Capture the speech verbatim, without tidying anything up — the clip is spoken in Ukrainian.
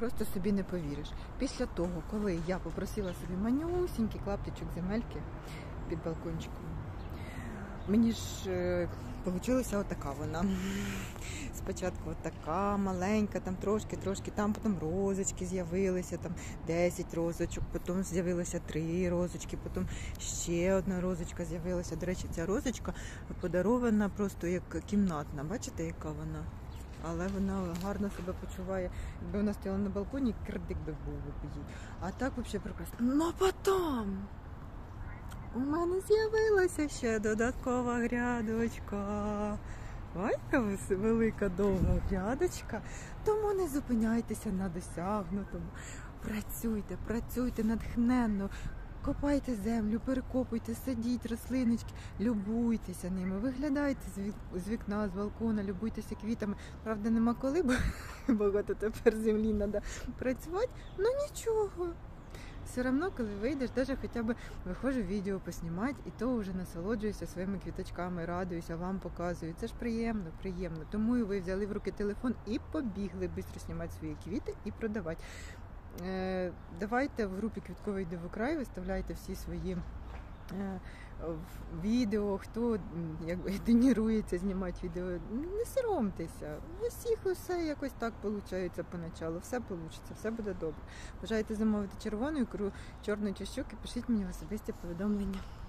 просто собі не повіриш. Після того, коли я попросила собі манюсінький клаптичок земельки під балкончиком, мені ж е, получилася отака вона. Спочатку отака маленька, там трошки-трошки, там потім розочки з'явилися, там десять розочок, потім з'явилося три розочки, потім ще одна розочка з'явилася. До речі, ця розочка подарована просто як кімнатна. Бачите, яка вона? Але вона гарно себе почуває. Якби вона стояла на балконі, кирдик би був би їй. А так взагалі прекрасно. Ну потім у мене з'явилася ще додаткова грядочка. Ой, яка велика довга грядочка. Тому не зупиняйтеся на досягнутому. Працюйте, працюйте натхненно. Копайте землю, перекопуйте, садіть рослиночки, любуйтеся ними, виглядайте з вікна, з балкона, любуйтеся квітами. Правда, нема коли, бо багато тепер землі треба працювати, ну нічого. Все одно, коли вийдеш, навіть хоча б виходжу відео поснімати, і то вже насолоджуюся своїми квіточками, радуюся, вам показую. Це ж приємно, приємно. Тому і ви взяли в руки телефон і побігли швидко знімати свої квіти і продавати. Е, давайте в групі «Квітковий дивокрай» виставляйте всі свої е, відео, хто якби тренується знімати відео. Не соромтеся, у всіх усе якось так виходить поначалу, все вийде, все буде добре. Бажаєте замовити червону ікру, чорну чи щуки, пишіть мені в особисті повідомлення.